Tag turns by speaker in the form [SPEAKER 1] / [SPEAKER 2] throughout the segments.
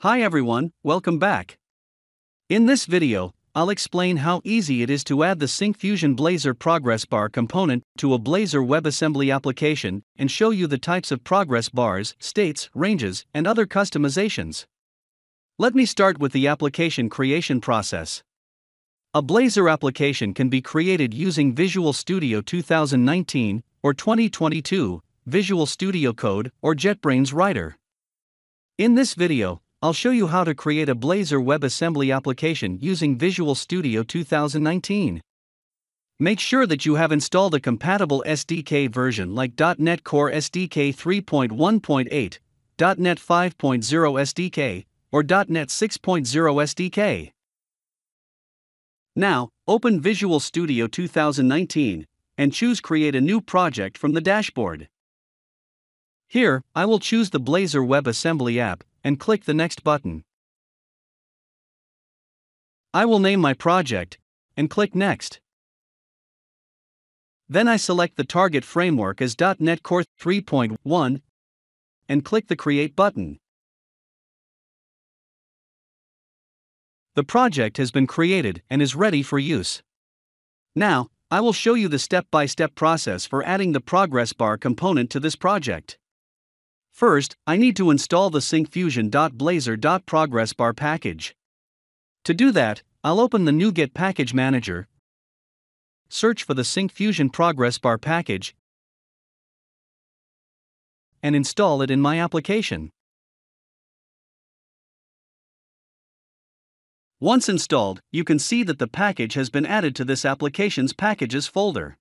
[SPEAKER 1] Hi everyone, welcome back. In this video, I'll explain how easy it is to add the Syncfusion Blazor Progress Bar component to a Blazor WebAssembly application and show you the types of progress bars, states, ranges, and other customizations. Let me start with the application creation process. A Blazor application can be created using Visual Studio 2019 or 2022, Visual Studio Code, or JetBrains Writer. In this video, I'll show you how to create a Blazor WebAssembly application using Visual Studio 2019. Make sure that you have installed a compatible SDK version like .NET Core SDK 3.1.8, .NET 5.0 SDK, or .NET 6.0 SDK. Now, open Visual Studio 2019 and choose Create a New Project from the dashboard. Here, I will choose the Blazor WebAssembly app and click the Next button. I will name my project and click Next. Then I select the target framework as .NET Core 3.1 and click the Create button. The project has been created and is ready for use. Now, I will show you the step-by-step process for adding the Progress Bar component to this project. First, I need to install the Syncfusion Progress Bar package. To do that, I'll open the NuGet Package Manager, search for the Syncfusion Progress Bar package, and install it in my application. Once installed, you can see that the package has been added to this application's packages folder.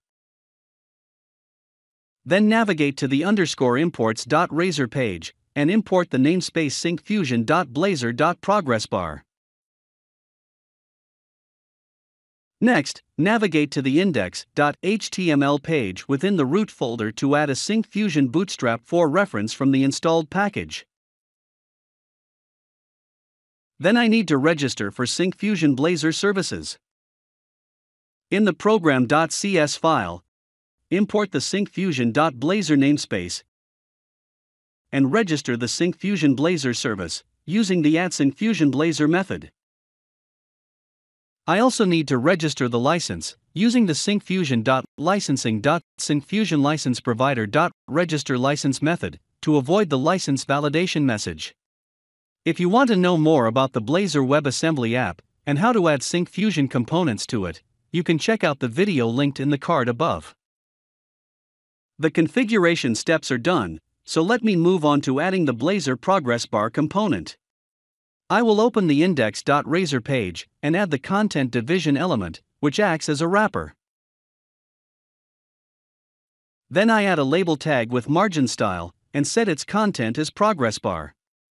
[SPEAKER 1] Then navigate to the _imports.razor page and import the namespace Syncfusion Blazor Progress Bar. Next, navigate to the index.html page within the root folder to add a Syncfusion Bootstrap 4 reference from the installed package. Then I need to register for Syncfusion Blazor services. In the program.cs file, import the Syncfusion Blazor namespace and register the Syncfusion Blazor service using the add Syncfusion Blazor method. I also need to register the license using the Syncfusion.licensing.Syncfusion license provider.register license method to avoid the license validation message. If you want to know more about the Blazor WebAssembly app and how to add Syncfusion components to it, you can check out the video linked in the card above. The configuration steps are done, so let me move on to adding the Blazor Progress Bar component. I will open the index.razor page and add the content division element, which acts as a wrapper. Then I add a label tag with margin style and set its content as Progress Bar.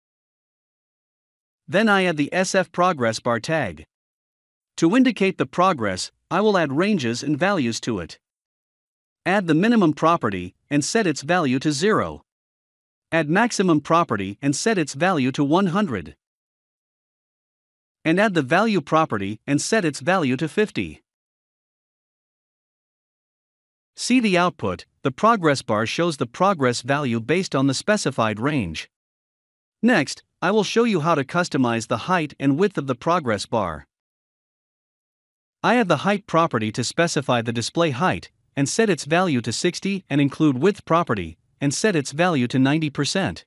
[SPEAKER 1] Then I add the SF Progress Bar tag. To indicate the progress, I will add ranges and values to it. Add the minimum property and set its value to 0. Add maximum property and set its value to 100. And add the value property and set its value to 50. See the output, the progress bar shows the progress value based on the specified range. Next, I will show you how to customize the height and width of the progress bar. I add the height property to specify the display height and set its value to 60 and include width property and set its value to 90%.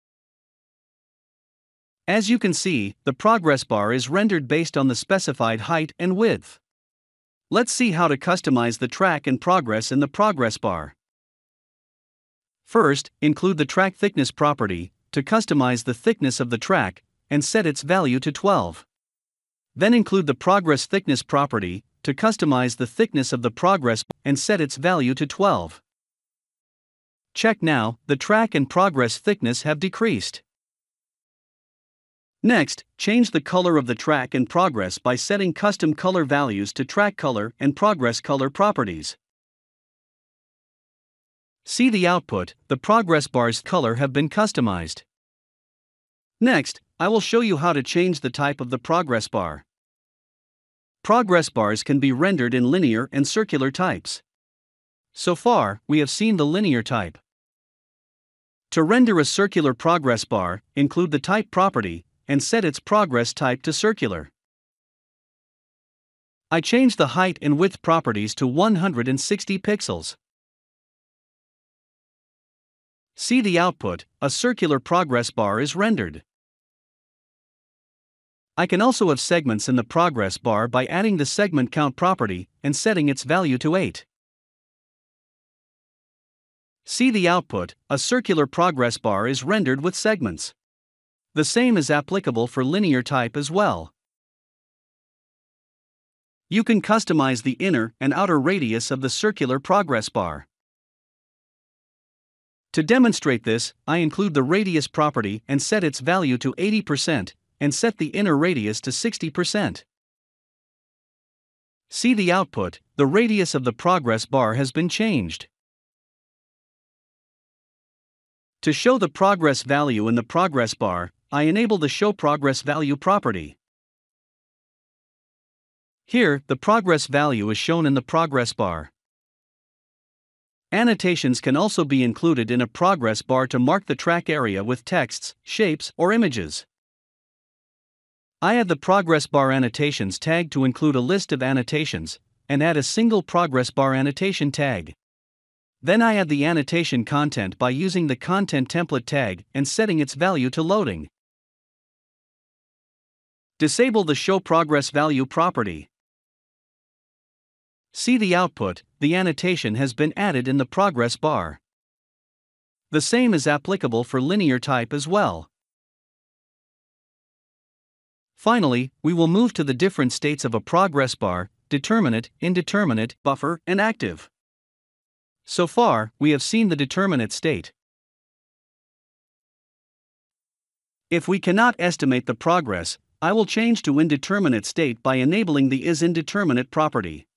[SPEAKER 1] As you can see, the progress bar is rendered based on the specified height and width. Let's see how to customize the track and progress in the progress bar. First, include the track thickness property to customize the thickness of the track and set its value to 12. Then include the progress thickness property to customize the thickness of the progress and set its value to 12. Check now, the track and progress thickness have decreased. Next, change the color of the track and progress by setting custom color values to track color and progress color properties. See the output, the progress bar's color have been customized. Next, I will show you how to change the type of the progress bar. Progress bars can be rendered in linear and circular types. So far, we have seen the linear type. To render a circular progress bar, include the type property and set its progress type to circular. I change the height and width properties to 160 pixels. See the output, a circular progress bar is rendered. I can also have segments in the progress bar by adding the segment count property and setting its value to 8. See the output, a circular progress bar is rendered with segments. The same is applicable for linear type as well. You can customize the inner and outer radius of the circular progress bar. To demonstrate this, I include the radius property and set its value to 80%, and set the inner radius to 60%. See the output, the radius of the progress bar has been changed. To show the progress value in the progress bar, I enable the Show Progress Value property. Here, the progress value is shown in the progress bar. Annotations can also be included in a progress bar to mark the track area with texts, shapes, or images. I add the progress bar annotations tag to include a list of annotations, and add a single progress bar annotation tag. Then I add the annotation content by using the content template tag and setting its value to loading. Disable the Show Progress Value property. See the output, the annotation has been added in the progress bar. The same is applicable for linear type as well. Finally, we will move to the different states of a progress bar: determinate, indeterminate, buffer, and active. So far, we have seen the determinate state. If we cannot estimate the progress, I will change to indeterminate state by enabling the isIndeterminate property.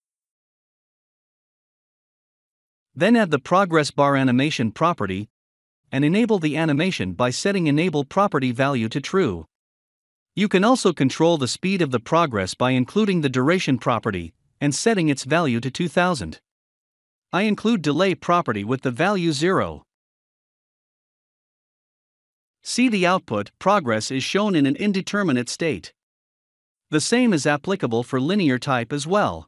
[SPEAKER 1] Then add the progress bar animation property and enable the animation by setting enable property value to true. You can also control the speed of the progress by including the duration property and setting its value to 2000. I include delay property with the value 0. See the output, progress is shown in an indeterminate state. The same is applicable for linear type as well.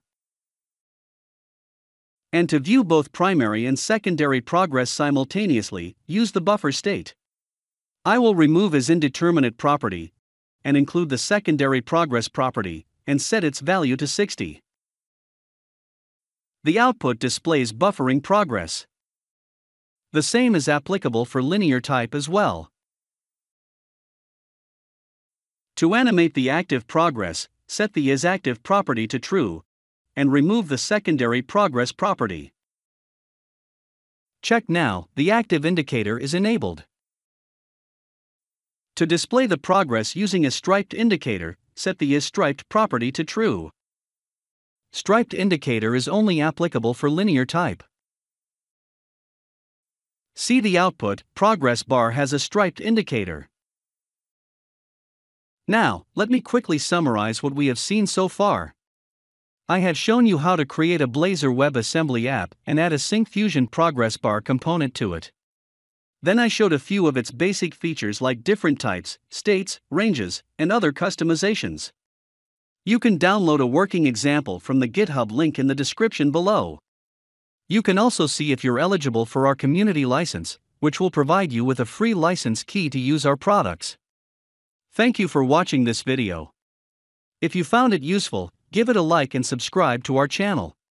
[SPEAKER 1] And to view both primary and secondary progress simultaneously, use the buffer state. I will remove isIndeterminate property and include the secondary progress property and set its value to 60. The output displays buffering progress. The same is applicable for linear type as well. To animate the active progress, set the isActive property to true and remove the secondary progress property. Check now, the active indicator is enabled. To display the progress using a striped indicator, set the isStriped property to true. Striped indicator is only applicable for linear type. See the output, progress bar has a striped indicator. Now, let me quickly summarize what we have seen so far. I have shown you how to create a Blazor WebAssembly app and add a Syncfusion Progress Bar component to it. Then I showed a few of its basic features like different types, states, ranges, and other customizations. You can download a working example from the GitHub link in the description below. You can also see if you're eligible for our community license, which will provide you with a free license key to use our products. Thank you for watching this video. If you found it useful, give it a like and subscribe to our channel.